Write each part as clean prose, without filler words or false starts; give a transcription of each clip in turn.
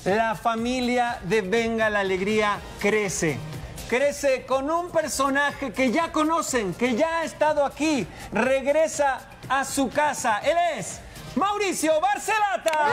la familia de Venga la Alegría crece. Crece con un personaje que ya conocen, que ya ha estado aquí. Regresa a su casa. Él es Mauricio Barcelata.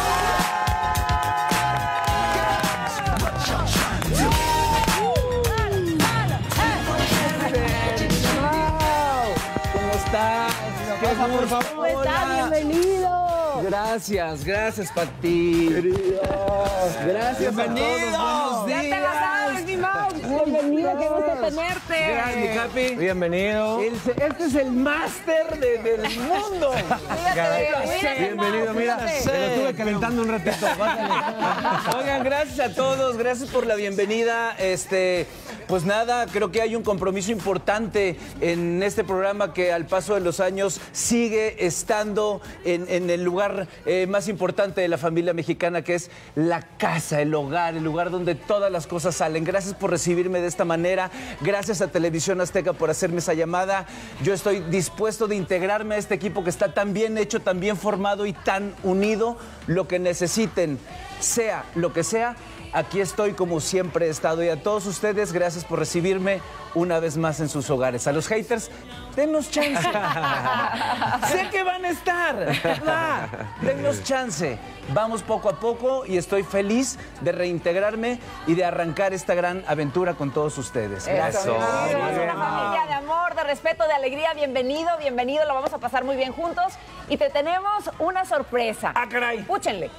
¿Cómo estás? Por favor. ¿Cómo estás? Bienvenido. Gracias, Pati. Querido. Gracias. Bienvenido. Buenos días. Ya te la sabes, mi Mau. Bienvenido, qué gusto tenerte. Gracias, mi Capi. Bienvenido. Este es el máster del mundo. Bienvenido, mira. Cuídate. Me lo estuve calentando un ratito. Oigan, gracias a todos, gracias por la bienvenida. Pues nada, creo que hay un compromiso importante en este programa que al paso de los años sigue estando en el lugar más importante de la familia mexicana, que es la casa, el lugar donde todas las cosas salen. Gracias por recibirme de esta manera, gracias a Televisión Azteca por hacerme esa llamada. Yo estoy dispuesto de integrarme a este equipo que está tan bien hecho, tan bien formado y tan unido. Lo que necesiten, sea lo que sea, aquí estoy como siempre he estado. Y a todos ustedes, gracias por recibirme una vez más en sus hogares. A los haters, denos chance. Sé que van a estar. Denos chance. Vamos poco a poco y estoy feliz de reintegrarme y de arrancar esta gran aventura con todos ustedes. Gracias. Es una familia de amor, de respeto, de alegría. Bienvenido, bienvenido. Lo vamos a pasar muy bien juntos. Y te tenemos una sorpresa. ¡Ah, caray! Escúchenle.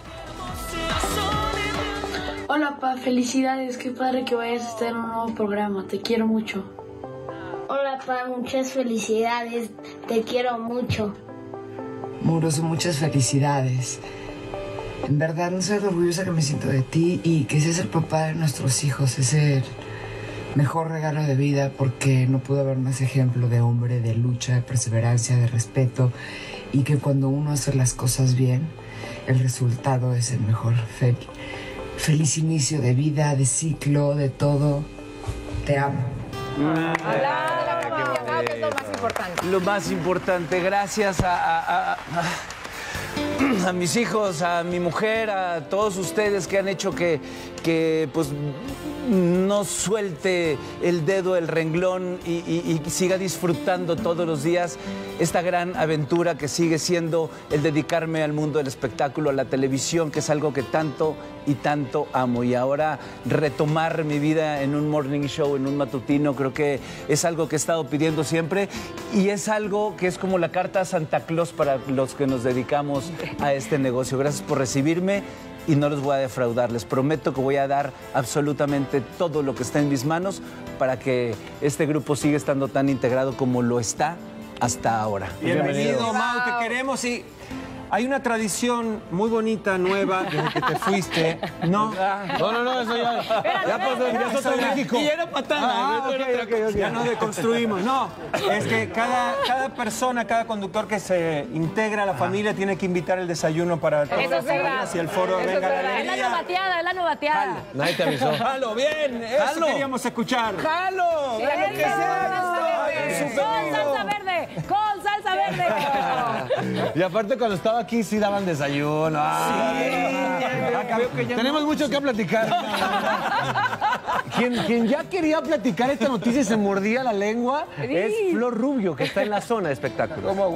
Hola, Pa, felicidades, qué padre que vayas a estar en un nuevo programa, te quiero mucho. Hola, Pa, muchas felicidades, te quiero mucho. Muroso, muchas felicidades. En verdad, no sabes lo orgullosa que me siento de ti y que seas el papá de nuestros hijos. Es el mejor regalo de vida porque no pudo haber más ejemplo de hombre, de lucha, de perseverancia, de respeto y que cuando uno hace las cosas bien, el resultado es el mejor. Feliz inicio de vida, de ciclo, de todo. Te amo. Hablar de la familia, Mau, que es lo más importante. Lo más importante, gracias a mis hijos, a mi mujer, a todos ustedes que han hecho que pues no suelte el dedo del renglón y siga disfrutando todos los días esta gran aventura que sigue siendo el dedicarme al mundo del espectáculo, a la televisión, que es algo que tanto y tanto amo. Y ahora retomar mi vida en un morning show, en un matutino, creo que es algo que he estado pidiendo siempre y es algo que es como la carta a Santa Claus para los que nos dedicamos a este negocio. Gracias por recibirme y no los voy a defraudar. Les prometo que voy a dar absolutamente todo lo que está en mis manos para que este grupo siga estando tan integrado como lo está hasta ahora. Bienvenido, Mau, te queremos. Y hay una tradición muy bonita, nueva, desde que te fuiste. No, eso ya. Ya pasó, ya sos de México. Y era patada. Ok. Ya nos deconstruimos. No, es que cada persona, cada conductor que se integra a la familia tiene que invitar el desayuno para todas Eso las es verdad. familias y el foro Eso es Venga la verdad. Es la Alegría. novateada, es la novateada. Nadie te avisó. ¡Jalo, bien! Eso ¡Jalo! queríamos escuchar. ¡Jalo! ¡De lo que sea! Con salsa verde, con salsa verde. Y aparte cuando estaba aquí sí daban desayuno. Tenemos mucho que platicar. Quien ya quería platicar esta noticia y se mordía la lengua es Flor Rubio, que está en la zona de espectáculos.